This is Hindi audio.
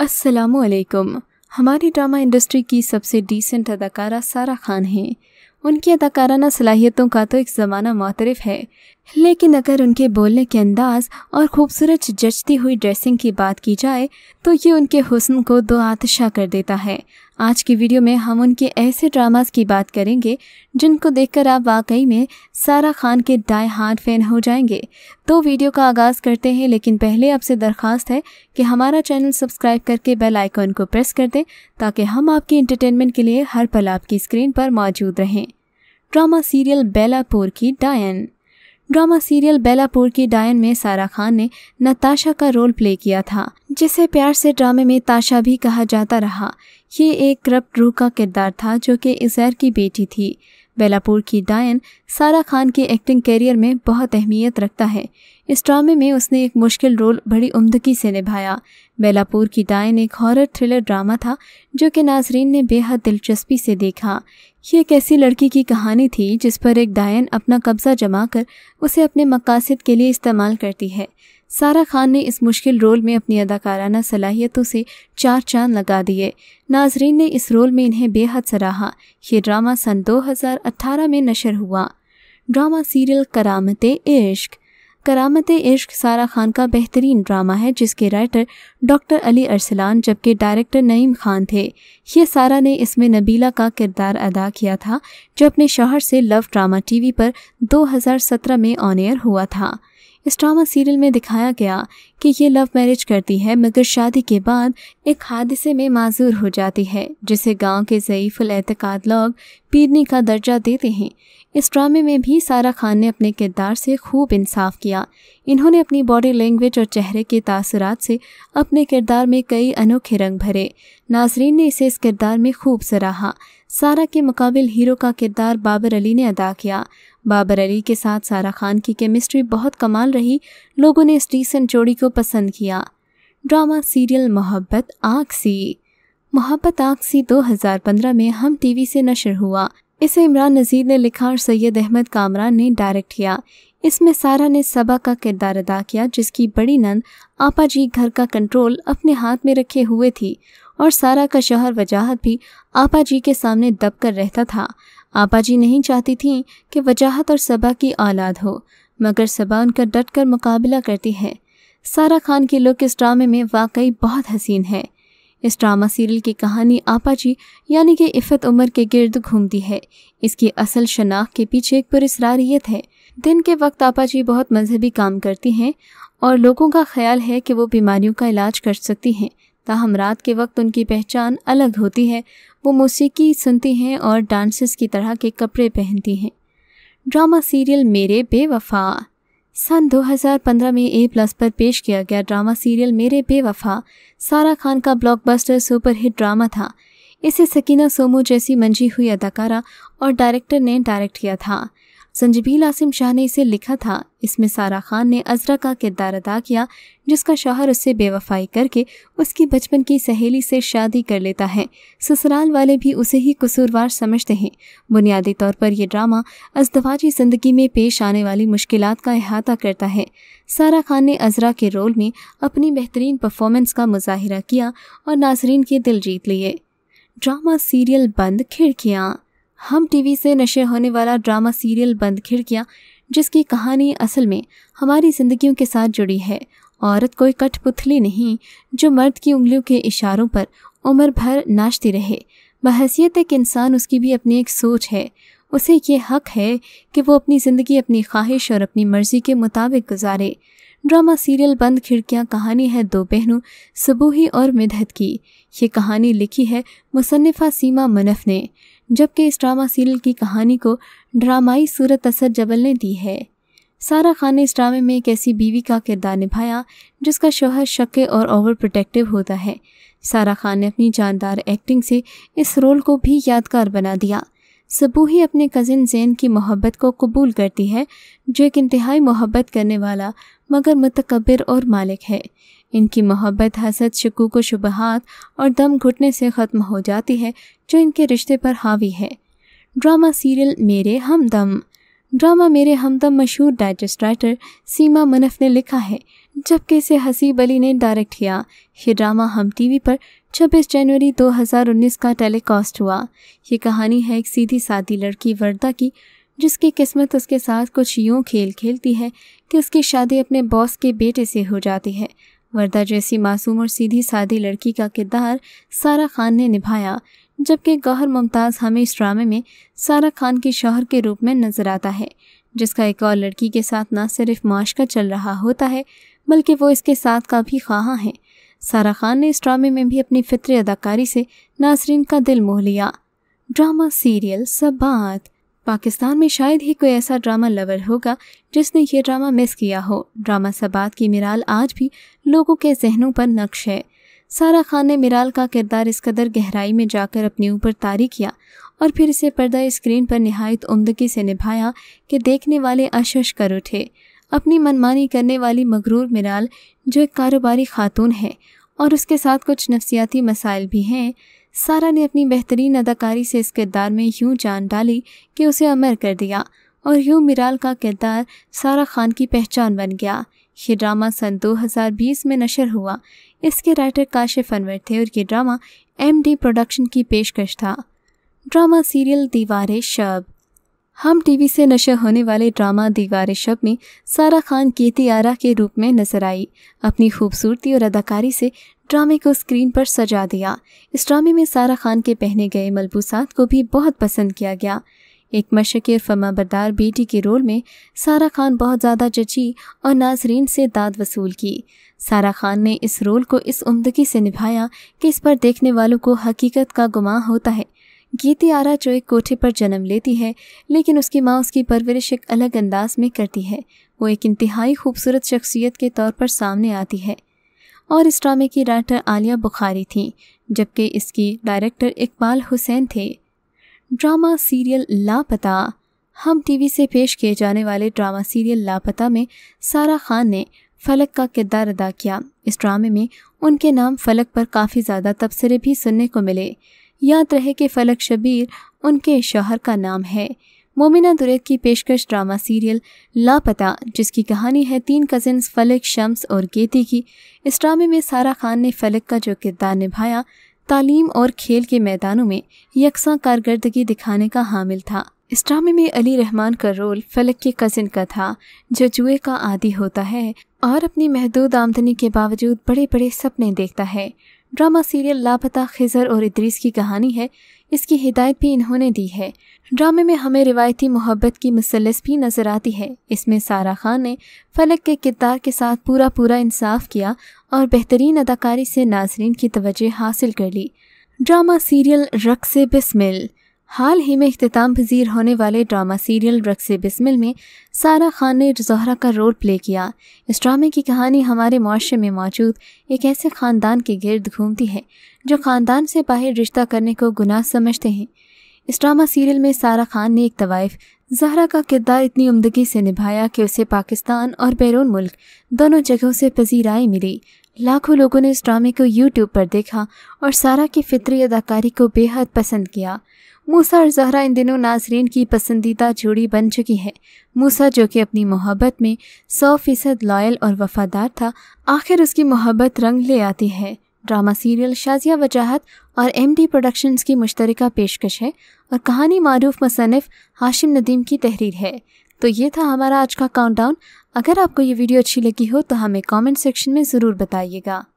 अस्सलामुअलैकुम। हमारी ड्रामा इंडस्ट्री की सबसे डिसेंट अदाकारा सारा खान हैं। उनकी अदाकाराना सलाहियतों का तो एक ज़माना मुतरफ़ है, लेकिन अगर उनके बोलने के अंदाज़ और खूबसूरत जचती हुई ड्रेसिंग की बात की जाए तो ये उनके हुस्न को दो आतिशा कर देता है। आज की वीडियो में हम उनके ऐसे ड्रामास की बात करेंगे जिनको देखकर आप वाकई में सारा खान के डाई हार्ड फैन हो जाएंगे। तो वीडियो का आगाज़ करते हैं, लेकिन पहले आपसे दरख्वास्त है कि हमारा चैनल सब्सक्राइब करके बेल आइकॉन को प्रेस कर दें ताकि हम आपकी एंटरटेनमेंट के लिए हर पल आपकी स्क्रीन पर मौजूद रहें। ड्रामा सीरियल बेलापुर की डायन। ड्रामा सीरियल बेलापुर की डायन में सारा खान ने नताशा का रोल प्ले किया था, जिसे प्यार से ड्रामे में ताशा भी कहा जाता रहा। ये एक करप्ट रूह का किरदार था जो कि इज़ैर की बेटी थी। बेलापुर की डायन सारा खान के एक्टिंग करियर में बहुत अहमियत रखता है। इस ड्रामे में उसने एक मुश्किल रोल बड़ी उम्दगी से निभाया। बेलापुर की डायन एक हॉरर थ्रिलर ड्रामा था जो कि नाजरीन ने बेहद दिलचस्पी से देखा। ये एक ऐसी लड़की की कहानी थी जिस पर एक डायन अपना कब्जा जमाकर उसे अपने मकासद के लिए इस्तेमाल करती है। सारा खान ने इस मुश्किल रोल में अपनी अदाकाराना सलाहियतों से चार चांद लगा दिए। नाजरीन ने इस रोल में इन्हें बेहद सराहा। ये ड्रामा सन 2018 में नशर हुआ। Drama serial करामत-ए-इश्क। करामत-ए-इश्क सारा खान का बेहतरीन ड्रामा है जिसके राइटर डॉक्टर अली अरसलान जबकि डायरेक्टर नईम खान थे। ये सारा ने इसमें नबीला का किरदार अदा किया था जो अपने शौहर से लव ड्रामा टीवी पर 2017 में ऑन एयर हुआ था। इस ड्रामा सीरियल में दिखाया गया कि ये लव मैरिज करती है मगर शादी के बाद एक हादसे में माजूर हो जाती है जिसे गांव के ज़ईफ़ुल एतकाद लोग पीरनी का दर्जा देते हैं। इस ड्रामे में भी सारा खान ने अपने किरदार से खूब इंसाफ किया। इन्होंने अपनी बॉडी लैंग्वेज और चेहरे के तासुरात से अपने किरदार में कई अनोखे रंग भरे। नाजरीन ने इसे इस किरदार में खूब सराहा। सारा के मुकाबिल हीरो का किरदार बाबर अली ने अदा किया। बाबर अली के साथ सारा खान की केमिस्ट्री बहुत कमाल रही। लोगों ने इस डिसेंट जोड़ी को पसंद किया। ड्रामा सीरियल मोहब्बत आगसी। मोहब्बत आगसी 2015 में हम टीवी से नशर हुआ। इसे इमरान नज़ीर ने लिखा और सैयद अहमद कामरान ने डायरेक्ट किया। इसमें सारा ने सबा का किरदार अदा किया जिसकी बड़ी नंद आपा जी घर का कंट्रोल अपने हाथ में रखे हुए थी और सारा का शौहर वजाहत भी आपा जी के सामने दब कर रहता था। आपा जी नहीं चाहती थीं कि वजाहत और सबा की औलाद हो, मगर सबा उनका डट कर मुकाबला करती है। सारा खान की लुक इस ड्रामे में वाकई बहुत हसीन है। इस ड्रामा सीरियल की कहानी आपा जी यानी कि इफ़त उमर के गिर्द घूमती है। इसकी असल शनाख्त के पीछे एक पुरस्रारियत है। दिन के वक्त आपा जी बहुत मजहबी काम करती हैं और लोगों का ख्याल है कि वो बीमारियों का इलाज कर सकती हैं। ताहम रात के वक्त उनकी पहचान अलग होती है। वो मौसीकी सुनती हैं और डांसेस की तरह के कपड़े पहनती हैं। ड्रामा सीरियल मेरे बेवफा। सन 2015 में A+ पर पेश किया गया ड्रामा सीरियल मेरे बेवफा सारा खान का ब्लॉकबस्टर सुपरहिट ड्रामा था। इसे सकीना सोमू जैसी मंजी हुई अदाकारा और डायरेक्टर ने डायरेक्ट किया था। संजबील आसिम शाह ने इसे लिखा था। इसमें सारा खान ने अजरा का किरदार अदा किया जिसका शौहर उससे बेवफाई करके उसकी बचपन की सहेली से शादी कर लेता है। ससुराल वाले भी उसे ही कसूरवार समझते हैं। बुनियादी तौर पर यह ड्रामा अज़दवाजी ज़िंदगी में पेश आने वाली मुश्किलात का अहाता करता है। सारा खान ने अजरा के रोल में अपनी बेहतरीन परफॉर्मेंस का मुजाहिरा किया और नाजरीन के दिल जीत लिए। ड्रामा सीरियल बंद खिड़कियाँ। हम टीवी से नशर होने वाला ड्रामा सीरियल बंद खिड़कियाँ जिसकी कहानी असल में हमारी ज़िंदगियों के साथ जुड़ी है। औरत कोई कठपुतली नहीं जो मर्द की उंगलियों के इशारों पर उम्र भर नाचती रहे। बहैसियत एक इंसान उसकी भी अपनी एक सोच है। उसे ये हक है कि वो अपनी ज़िंदगी अपनी ख्वाहिश और अपनी मर्ज़ी के मुताबिक गुजारे। ड्रामा सीरियल बंद खिड़कियाँ कहानी है दो बहनों सबूही और मिदहत की। ये कहानी लिखी है मुसन्निफ़ा सीमा मुनफ़ ने, जबकि इस ड्रामा सीरियल की कहानी को ड्रामाई सूरत असद जबल ने दी है। सारा खान ने इस ड्रामे में एक ऐसी बीवी का किरदार निभाया जिसका शौहर शक्के और ओवर प्रोटेक्टिव होता है। सारा खान ने अपनी जानदार एक्टिंग से इस रोल को भी यादगार बना दिया। सबूही अपने कज़िन ज़ैन की मोहब्बत को कबूल करती है जो एक इंतहाई मोहब्बत करने वाला मगर मुतकब्बिर और मालिक है। इनकी मोहब्बत हसद शकूक व शुबहात और दम घुटने से ख़त्म हो जाती है जो इनके रिश्ते पर हावी है। ड्रामा सीरियल मेरे हमदम। ड्रामा मेरे हमदम मशहूर डाइजेस्ट राइटर सीमा मनफ ने लिखा है, जबकि इसे हसीब अली ने डायरेक्ट किया। ये ड्रामा हम टीवी पर 26 जनवरी 2019 का टेलीकास्ट हुआ। ये कहानी है एक सीधी सादी लड़की वर्दा की, जिसकी किस्मत उसके साथ कुछ यूं खेल खेलती है कि उसकी शादी अपने बॉस के बेटे से हो जाती है। वर्दा जैसी मासूम और सीधी सादी लड़की का किरदार सारा खान ने निभाया, जबकि गौहर मुमताज़ हमें इस ड्रामे में सारा खान के शौहर के रूप में नजर आता है, जिसका एक और लड़की के साथ न सिर्फ माशका चल रहा होता है बल्कि वो इसके साथ का भी ख्वाहां है। सारा खान ने इस ड्रामे में भी अपनी फित्री अदाकारी से नाज़रीन का दिल मोह लिया। Drama serial सबात। पाकिस्तान में शायद ही कोई ऐसा ड्रामा लवर होगा जिसने ये ड्रामा मिस किया हो। ड्रामा सबात की मिराल आज भी लोगों के जहनों पर नक्श है। सारा खान ने मिराल का किरदार इस कदर गहराई में जाकर अपने ऊपर तारी किया और फिर इसे पर्दा स्क्रीन पर निहायत उम्दगी से निभाया कि देखने वाले अशश कर उठे। अपनी मनमानी करने वाली मगरूर मिराल, जो एक कारोबारी खातून है और उसके साथ कुछ नफसियाती मसाइल भी हैं, सारा ने अपनी बेहतरीन अदाकारी से इस किरदार में यूं जान डाली कि उसे अमर कर दिया और यूं मिराल का किरदार सारा खान की पहचान बन गया। ये ड्रामा सन 2020 में नशर हुआ। इसके राइटर काशिफ अनवर थे और ये ड्रामा MD प्रोडक्शन की पेशकश था। ड्रामा सीरियल दीवारे शब। हम टीवी से नशर होने वाले ड्रामा दीवारे शब में सारा खान कीर्ति आरा के रूप में नजर आई। अपनी खूबसूरती और अदाकारी से ड्रामे को स्क्रीन पर सजा दिया। इस ड्रामे में सारा खान के पहने गए मलबूसात को भी बहुत पसंद किया गया। एक मशक़ और फर्माबरदार बेटी के रोल में सारा खान बहुत ज़्यादा जची और नाजरीन से दाद वसूल की। सारा खान ने इस रोल को इस उम्दगी से निभाया कि इस पर देखने वालों को हकीकत का गुमान होता है। कीर्ति आरा जो एक कोठे पर जन्म लेती है, लेकिन उसकी माँ उसकी परवरिश एक अलग अंदाज में करती है। वो एक इंतहाई खूबसूरत शख्सियत के तौर पर सामने आती है और इस ड्रामे की राइटर आलिया बुखारी थी, जबकि इसकी डायरेक्टर इकबाल हुसैन थे। ड्रामा सीरियल लापता। हम टीवी से पेश किए जाने वाले ड्रामा सीरियल लापता में सारा खान ने फलक का किरदार अदा किया। इस ड्रामे में उनके नाम फलक पर काफ़ी ज़्यादा तबसरे भी सुनने को मिले। याद रहे कि फलक शबीर उनके शौहर का नाम है। मोमिना दुरैत की पेशकश ड्रामा सीरियल लापता, जिसकी कहानी है 3 कजिन्स फलक, शम्स और गेती की। इस ड्रामे में सारा खान ने फलक का जो किरदार निभाया, तालीम और खेल के मैदानों में यकसां कारकर्दगी दिखाने का हामिल था। इस ड्रामे में अली रहमान का रोल फलक के कजिन का था, जो जुए का आदी होता है और अपनी महदूद आमदनी के बावजूद बड़े बड़े सपने देखता है। ड्रामा सीरियल लापता खिजर और इद्रीस की कहानी है। इसकी हिदायत भी इन्होंने दी है। ड्रामे में हमें रिवायती मोहब्बत की मुसल्लस भी नजर आती है। इसमें सारा खान ने फलक के किरदार के साथ पूरा इंसाफ किया और बेहतरीन अदाकारी से नाजरीन की तवज्जो हासिल कर ली। Drama serial Raqse Bismil. हाल ही में इख्तिताम पजीर होने वाले ड्रामा सीरियल रक्से बिस्मिल में सारा खान ने ज़ोहरा का रोल प्ले किया। इस ड्रामे की कहानी हमारे मुआशरे में मौजूद एक ऐसे ख़ानदान के गिर्द घूमती है जो ख़ानदान से बाहर रिश्ता करने को गुनाह समझते हैं। इस ड्रामा सीरियल में सारा खान ने एक तवाइफ ज़हरा का किरदार इतनी उम्दगी से निभाया कि उसे पाकिस्तान और बैरून मुल्क दोनों जगहों से पजीराई मिली। लाखों लोगों ने इस ड्रामे को YouTube पर देखा और सारा की फितरी अदाकारी को बेहद पसंद किया। मूसा और ज़हरा इन दिनों नाजरीन की पसंदीदा जोड़ी बन चुकी है। मूसा, जो कि अपनी मोहब्बत में 100% लॉयल और वफादार था, आखिर उसकी मोहब्बत रंग ले आती है। ड्रामा सीरियल शाजिया वजाहत और MD प्रोडक्शंस की मुश्तरका पेशकश है और कहानी मारूफ मुसन्निफ हाशिम नदीम की तहरीर है। तो ये था हमारा आज का काउंटडाउन। अगर आपको ये वीडियो अच्छी लगी हो तो हमें कमेंट सेक्शन में ज़रूर बताइएगा।